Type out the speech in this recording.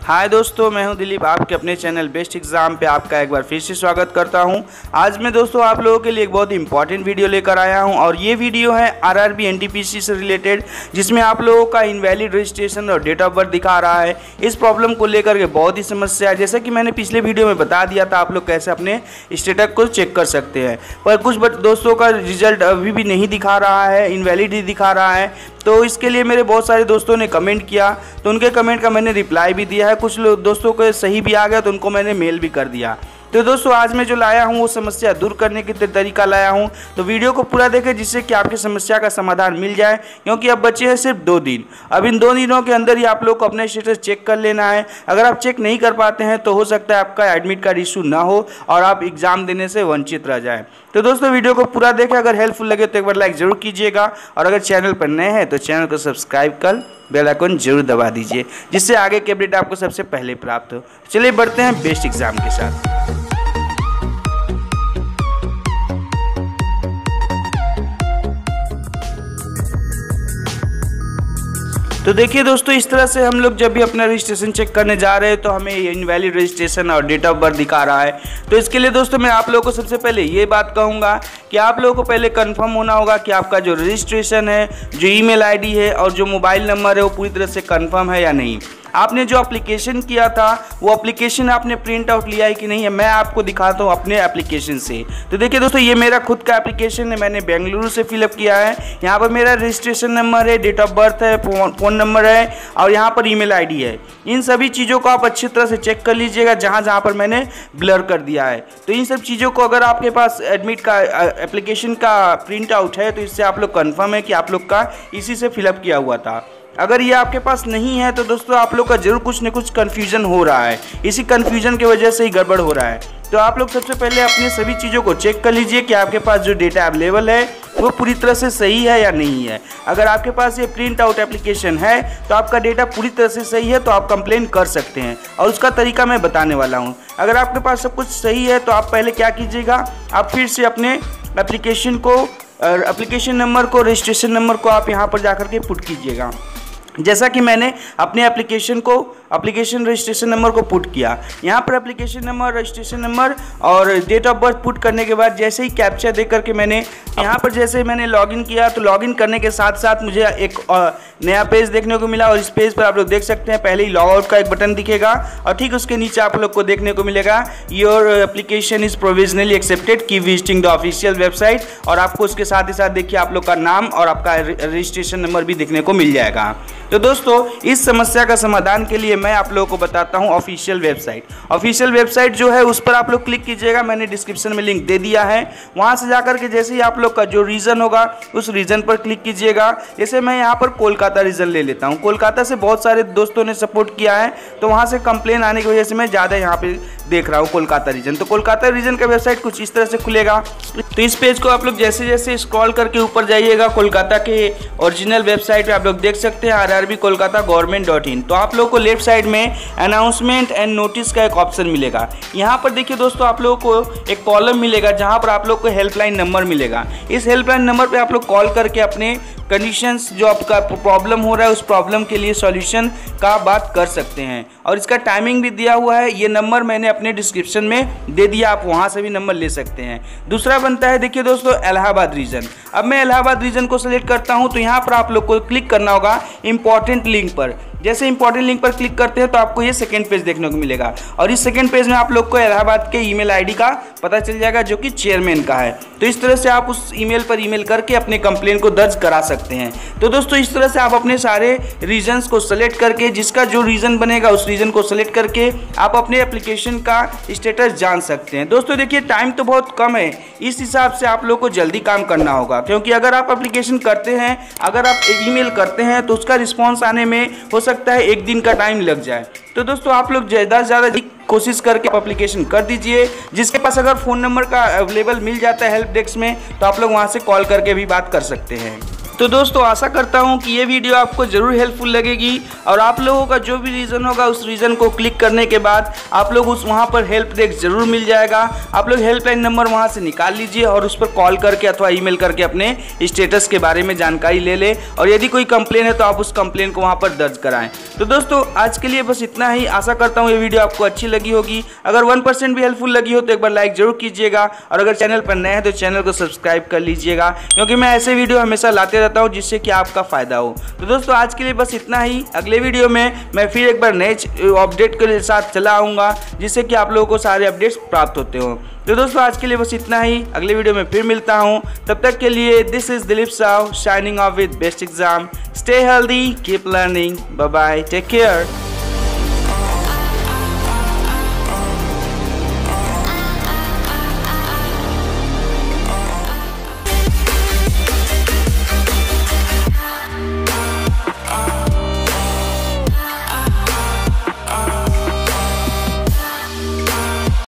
हाय दोस्तों, मैं हूं दिलीप, आपके अपने चैनल बेस्ट एग्ज़ाम पे आपका एक बार फिर से स्वागत करता हूं। आज मैं दोस्तों आप लोगों के लिए एक बहुत ही इंपॉर्टेंट वीडियो लेकर आया हूं और ये वीडियो है आरआरबी एनटीपीसी से रिलेटेड, जिसमें आप लोगों का इनवैलिड रजिस्ट्रेशन और डेट ऑफ बर्थ दिखा रहा है। इस प्रॉब्लम को लेकर के बहुत ही समस्या है। जैसा कि मैंने पिछले वीडियो में बता दिया था आप लोग कैसे अपने स्टेटस को चेक कर सकते हैं, पर कुछ दोस्तों का रिजल्ट अभी भी नहीं दिखा रहा है, इनवैलिड ही दिखा रहा है। तो इसके लिए मेरे बहुत सारे दोस्तों ने कमेंट किया, तो उनके कमेंट का मैंने रिप्लाई भी दिया है। कुछ दोस्तों को सही भी आ गया तो उनको मैंने मेल भी कर दिया। तो दोस्तों आज मैं जो लाया हूँ वो समस्या दूर करने की तरीका लाया हूँ, तो वीडियो को पूरा देखें जिससे कि आपकी समस्या का समाधान मिल जाए। क्योंकि अब बचे हैं सिर्फ 2 दिन। अब इन 2 दिनों के अंदर ही आप लोग को अपने स्टेटस चेक कर लेना है। अगर आप चेक नहीं कर पाते हैं तो हो सकता है आपका एडमिट कार्ड इशू ना हो और आप एग्जाम देने से वंचित रह जाएँ। तो दोस्तों वीडियो को पूरा देखें, अगर हेल्पफुल लगे तो एक बार लाइक जरूर कीजिएगा और अगर चैनल पर नए हैं तो चैनल को सब्सक्राइब कर बेल आइकन जरूर दबा दीजिए, जिससे आगे के अपडेट आपको सबसे पहले प्राप्त हो। चलिए बढ़ते हैं बेस्ट एग्जाम के साथ। तो देखिए दोस्तों, इस तरह से हम लोग जब भी अपना रजिस्ट्रेशन चेक करने जा रहे हैं तो हमें इनवैलिड रजिस्ट्रेशन और डेट ऑफ बर्थ दिखा रहा है। तो इसके लिए दोस्तों मैं आप लोगों को सबसे पहले ये बात कहूँगा कि आप लोगों को पहले कंफर्म होना होगा कि आपका जो रजिस्ट्रेशन है, जो ईमेल आईडी है और जो मोबाइल नंबर है वो पूरी तरह से कंफर्म है या नहीं। आपने जो एप्लीकेशन किया था वो एप्लीकेशन आपने प्रिंट आउट लिया है कि नहीं है, मैं आपको दिखाता हूँ अपने एप्लीकेशन से। तो देखिए दोस्तों, ये मेरा खुद का एप्लीकेशन है, मैंने बेंगलुरु से फिलअप किया है। यहाँ पर मेरा रजिस्ट्रेशन नंबर है, डेट ऑफ बर्थ है, फ़ोन नंबर है और यहाँ पर ईमेल आईडी है। इन सभी चीज़ों को आप अच्छी तरह से चेक कर लीजिएगा जहाँ जहाँ पर मैंने ब्लर कर दिया है। तो इन सब चीज़ों को अगर आपके पास एडमिट का एप्लीकेशन का प्रिंट आउट है तो इससे आप लोग कन्फर्म है कि आप लोग का इसी से फिलअप किया हुआ था। अगर ये आपके पास नहीं है तो दोस्तों आप लोग का जरूर कुछ न कुछ कन्फ्यूजन हो रहा है, इसी कन्फ्यूजन की वजह से ही गड़बड़ हो रहा है। तो आप लोग सबसे पहले अपनी सभी चीज़ों को चेक कर लीजिए कि आपके पास जो डेटा अवेलेबल है वो पूरी तरह से सही है या नहीं है। अगर आपके पास ये प्रिंट आउट एप्लीकेशन है तो आपका डेटा पूरी तरह से सही है तो आप कंप्लेन कर सकते हैं और उसका तरीका मैं बताने वाला हूँ। अगर आपके पास सब कुछ सही है तो आप पहले क्या कीजिएगा, आप फिर से अपने एप्लीकेशन को, एप्लीकेशन नंबर को, रजिस्ट्रेशन नंबर को आप यहाँ पर जाकर के पुट कीजिएगा। जैसा कि मैंने अपने एप्लीकेशन रजिस्ट्रेशन नंबर को पुट किया। यहाँ पर एप्लीकेशन नंबर, रजिस्ट्रेशन नंबर और डेट ऑफ बर्थ पुट करने के बाद जैसे ही कैप्चा दे करके मैंने यहाँ पर जैसे मैंने लॉगिन किया तो लॉगिन करने के साथ साथ मुझे एक नया पेज देखने को मिला और इस पेज पर आप लोग देख सकते हैं पहले ही लॉग आउट का एक बटन दिखेगा और ठीक उसके नीचे आप लोग को देखने को मिलेगा your application is provisionally accepted, keep visiting the official website. और आपको उसके साथ ही साथ देखिए आप लोग का नाम और आपका रजिस्ट्रेशन नंबर भी देखने को मिल जाएगा। तो दोस्तों इस समस्या का समाधान के लिए मैं आप लोगों को बताता हूं ऑफिशियल वेबसाइट। ऑफिशियल वेबसाइट जो है उस पर आप लोग क्लिक कीजिएगा, मैंने डिस्क्रिप्शन में लिंक दे दिया है। वहां से जाकर के जैसे ही आप लोग का जो रीजन होगा उस रीजन पर क्लिक कीजिएगा। जैसे मैं यहां पर कोलकाता रीजन ले लेता हूं, कोलकाता से बहुत सारे दोस्तों ने सपोर्ट किया है तो वहां से कंप्लेन आने की वजह से मैं ज़्यादा यहाँ पे देख रहा हूँ कोलकाता रीजन। तो कोलकाता रीजन का वेबसाइट कुछ इस तरह से खुलेगा। तो इस पेज को आप लोग जैसे जैसे स्क्रॉल करके ऊपर जाइएगा, कोलकाता के ओरिजिनल वेबसाइट पे आप लोग देख सकते हैं RRB कोलकाता government.in। तो आप लोगों को लेफ्ट साइड में अनाउंसमेंट एंड नोटिस का एक ऑप्शन मिलेगा। यहाँ पर देखिए दोस्तों आप लोगों को एक कॉलम मिलेगा जहाँ पर आप लोग को हेल्पलाइन नंबर मिलेगा। इस हेल्पलाइन नंबर पे आप लोग कॉल करके अपने कंडीशंस, जो आपका प्रॉब्लम हो रहा है उस प्रॉब्लम के लिए सॉल्यूशन का बात कर सकते हैं और इसका टाइमिंग भी दिया हुआ है। ये नंबर मैंने अपने डिस्क्रिप्शन में दे दिया, आप वहाँ से भी नंबर ले सकते हैं। दूसरा बनता है देखिए दोस्तों इलाहाबाद रीजन। अब मैं इलाहाबाद रीजन को सिलेक्ट करता हूँ तो यहाँ पर आप लोग को क्लिक करना होगा इंपॉर्टेंट लिंक पर। जैसे इंपॉर्टेंट लिंक पर क्लिक करते हैं तो आपको ये सेकंड पेज देखने को मिलेगा और इस सेकंड पेज में आप लोग को इलाहाबाद के ईमेल आईडी का पता चल जाएगा जो कि चेयरमैन का है। तो इस तरह से आप उस ईमेल पर ईमेल करके अपने कंप्लेन को दर्ज करा सकते हैं। तो दोस्तों इस तरह से आप अपने सारे रीजन्स को सेलेक्ट करके, जिसका जो रीजन बनेगा उस रीजन को सेलेक्ट करके आप अपने एप्लीकेशन का स्टेटस जान सकते हैं। दोस्तों देखिए टाइम तो बहुत कम है, इस हिसाब से आप लोग को जल्दी काम करना होगा। क्योंकि अगर आप एप्लीकेशन करते हैं, अगर आप ईमेल करते हैं तो उसका रिस्पॉन्स आने में हो सकता है 1 दिन का टाइम लग जाए। तो दोस्तों आप लोग ज़्यादा से ज़्यादा कोशिश करके एप्लीकेशन कर दीजिए। जिसके पास अगर फ़ोन नंबर का अवेलेबल मिल जाता है हेल्प डेस्क में तो आप लोग वहाँ से कॉल करके भी बात कर सकते हैं। तो दोस्तों आशा करता हूं कि ये वीडियो आपको ज़रूर हेल्पफुल लगेगी और आप लोगों का जो भी रीज़न होगा उस रीज़न को क्लिक करने के बाद आप लोग वहाँ पर हेल्प डेस्क ज़रूर मिल जाएगा। आप लोग हेल्पलाइन नंबर वहाँ से निकाल लीजिए और उस पर कॉल करके अथवा ईमेल करके अपने स्टेटस के बारे में जानकारी ले लें और यदि कोई कंप्लेन है तो आप उस कंप्लेन को वहाँ पर दर्ज कराएं। तो दोस्तों आज के लिए बस इतना ही। आशा करता हूँ ये वीडियो आपको अच्छी लगी होगी। अगर 1% भी हेल्पफुल लगी हो तो एक बार लाइक जरूर कीजिएगा और अगर चैनल पर नए हैं तो चैनल को सब्सक्राइब कर लीजिएगा, क्योंकि मैं ऐसे वीडियो हमेशा लाते रहता हूँ जिससे कि आपका फ़ायदा हो। तो दोस्तों आज के लिए बस इतना ही। अगले वीडियो में मैं फिर एक बार नए अपडेट के साथ चला आऊँगा जिससे कि आप लोगों को सारे अपडेट्स प्राप्त होते हो। तो दोस्तों आज के लिए बस इतना ही। अगले वीडियो में फिर मिलता हूँ, तब तक के लिए this is Dilip Sao signing off with best exam. Stay healthy, keep learning, bye bye, take care.